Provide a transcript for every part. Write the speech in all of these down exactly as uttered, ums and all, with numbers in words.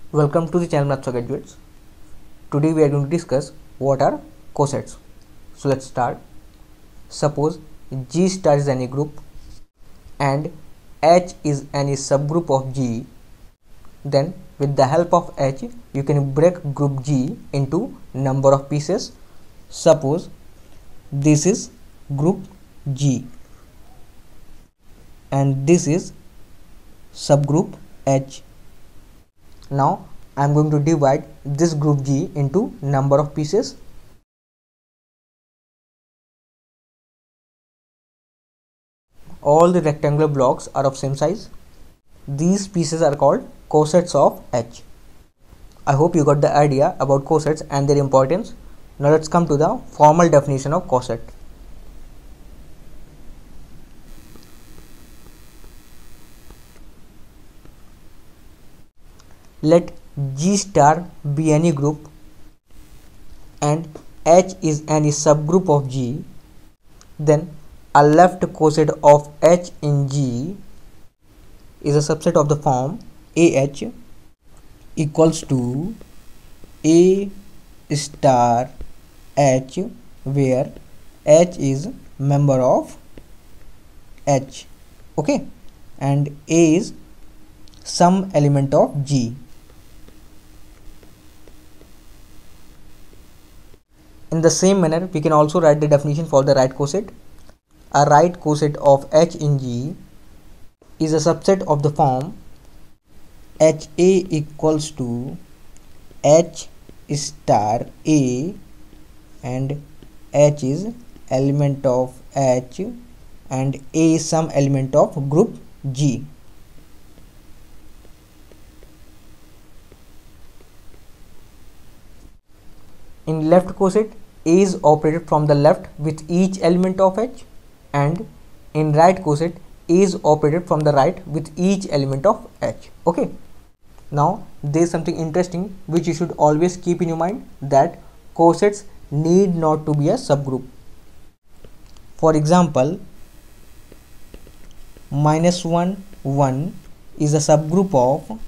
Welcome to the channel Maths for Graduates. Today we are going to discuss what are cosets. So let's start. Suppose G star is any group and H is any subgroup of G. Then with the help of H you can break group G into number of pieces. Suppose this is group G and this is subgroup H. Now I am going to divide this group G into number of pieces. All the rectangular blocks are of same size. These pieces are called cosets of H. I hope you got the idea about cosets and their importance. Now let's come to the formal definition of coset. Let G star be any group and H is any subgroup of G, then a left coset of H in G is a subset of the form A H equals to A star H, where H is member of H, okay, and A is some element of G. In the same manner, we can also write the definition for the right coset. A right coset of H in G is a subset of the form H A equals to H star A, and H is element of H and A is some element of group G. In left coset, A is operated from the left with each element of H, and in right coset, A is operated from the right with each element of H. Okay. Now there is something interesting which you should always keep in your mind, that cosets need not to be a subgroup. For example, minus one, one is a subgroup of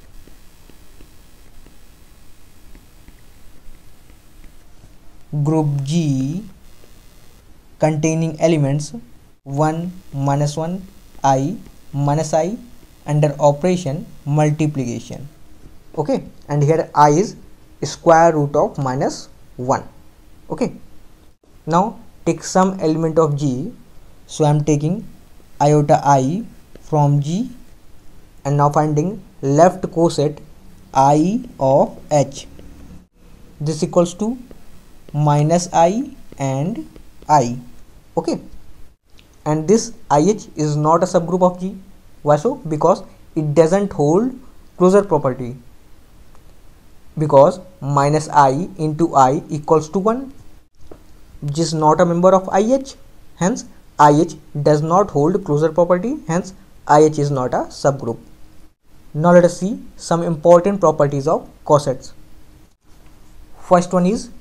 group G containing elements one, minus one, I, minus I under operation multiplication. Okay, and here I is square root of minus one. Okay, now take some element of G. So I am taking iota I from G and now finding left coset I of H. This equals to minus I and I. Okay, and this I H is not a subgroup of G. Why so? Because it doesn't hold closure property, because minus I into I equals to one, which is not a member of I H. Hence I H does not hold closure property, hence I H is not a subgroup. Now let us see some important properties of cosets. First one is,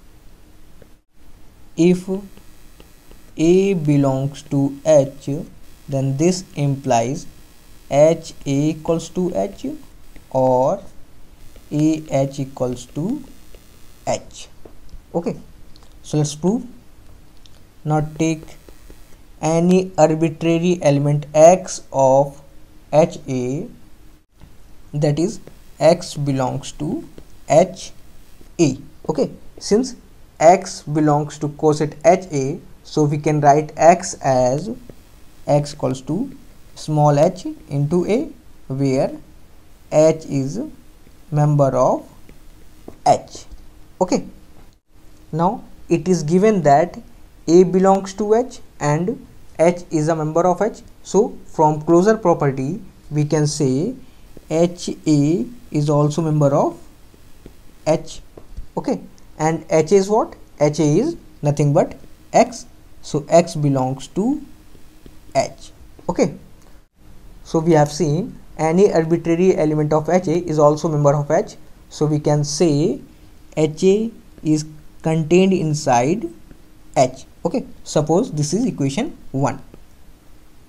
if A belongs to H, then this implies H A equals to H or A H equals to H. Okay, so let's prove. Now take any arbitrary element X of H A, that is X belongs to H A. Okay, since X belongs to coset H A, so we can write X as X equals to small h into A, where H is member of H. Okay, now it is given that A belongs to H and H is a member of H. So from closure property we can say H A is also member of H. Okay, and H is what? H A is nothing but X, so X belongs to H. Okay, so we have seen any arbitrary element of H A is also member of H, so we can say H A is contained inside H. Okay, suppose this is equation one.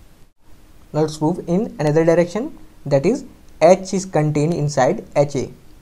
Now let's move in another direction, that is H is contained inside H A.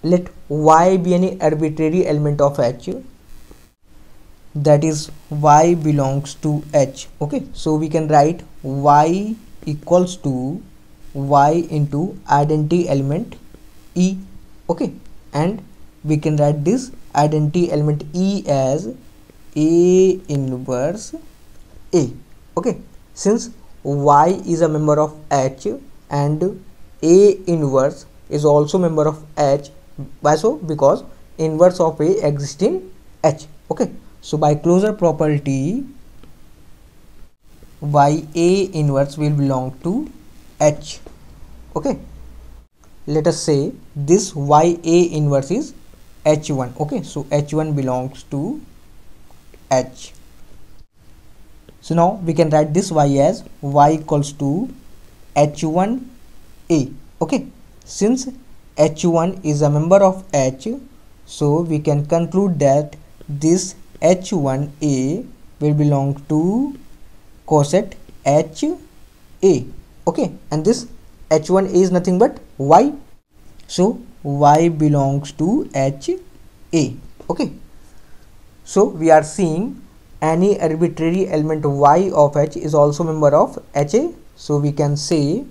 let y be any arbitrary element of H, that is y belongs to H. Okay, so we can write y equals to y into identity element E. Okay, and we can write this identity element E as A inverse A. Okay, since y is a member of H and A inverse is also member of H, why so? Because inverse of A exists in H. Okay, so by closure property, y A inverse will belong to H. Okay, let us say this y A inverse is H one. Okay, so H one belongs to H. So now we can write this y as y equals to H one A. Okay, since H one is a member of H, so we can conclude that this H one A will belong to coset H A. Okay, and this H one A is nothing but y, so y belongs to H A. Okay, so we are seeing any arbitrary element y of H is also member of H A, so we can say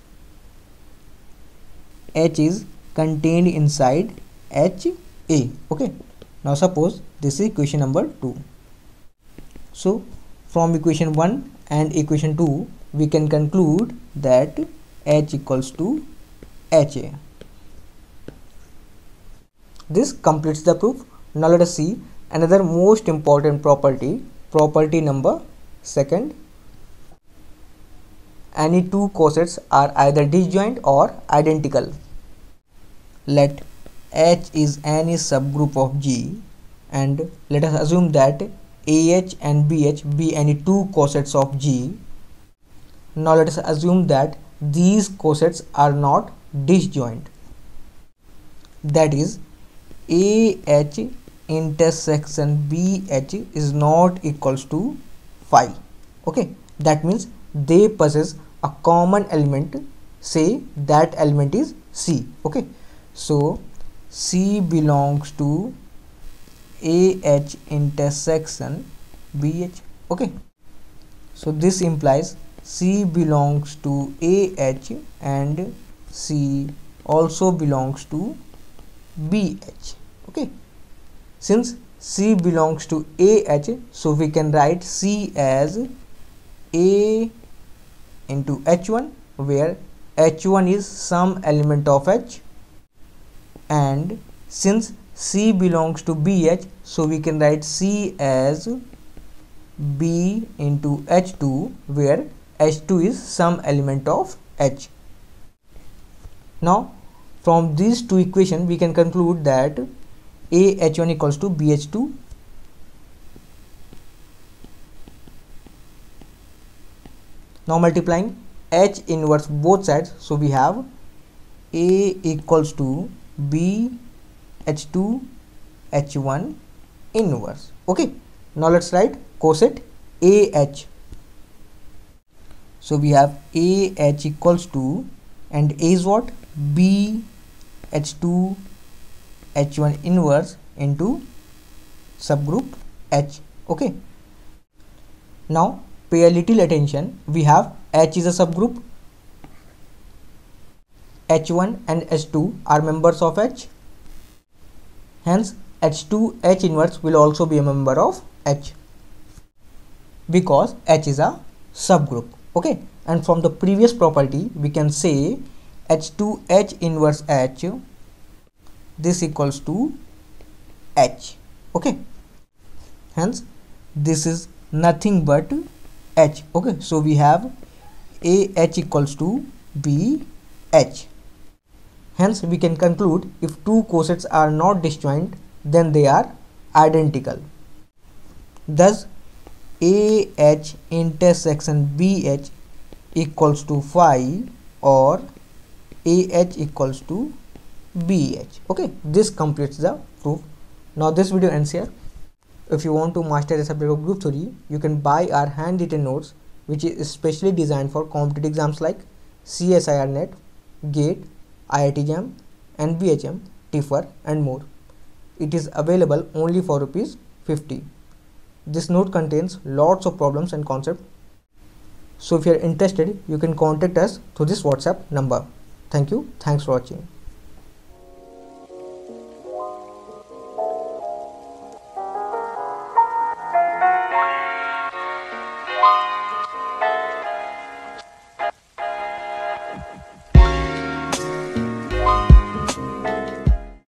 H is contained inside H A. Okay, now suppose this is equation number two. So from equation one and equation two we can conclude that H equals to H A. This completes the proof. Now let us see another most important property, property number second. Any two cosets are either disjoint or identical. Let H is any subgroup of G, and let us assume that A H and B H be any two cosets of G. Now let us assume that these cosets are not disjoint. That is, A H intersection B H is not equals to phi. Okay, that means they possess a common element, say that element is C. Okay, so C belongs to A H intersection B H. Okay, so this implies C belongs to A H and C also belongs to B H. Okay, since C belongs to A H, so we can write C as A into H one, where H one is some element of H, and since C belongs to B H, so we can write C as B into H two, where H two is some element of H. Now from these two equations we can conclude that A H one equals to B H two. Now multiplying H inverse both sides, so we have A equals to B H two H one inverse. Okay, now let's write coset A H. So we have A H equals to, and A is what? B H two H one inverse into subgroup H. Okay, now pay a little attention. We have H is a subgroup, H one and H two are members of H, hence H two H inverse will also be a member of H because H is a subgroup. Okay, and from the previous property we can say H two H inverse H, this equals to H. Okay, hence this is nothing but H. Okay, so we have A H equals to B H. Hence we can conclude if two cosets are not disjoint, then they are identical. Thus A H intersection B H equals to phi, or A H equals to B H. Okay, this completes the proof. Now this video ends here. If you want to master the subject of group theory, you can buy our handwritten notes, which is specially designed for competitive exams like C S I R Net, GATE, I I T JAM and B H M. Tiffer and more. It is available only for rupees fifty. This note contains lots of problems and concepts. So if you are interested, you can contact us through this WhatsApp number. Thank you. Thanks for watching.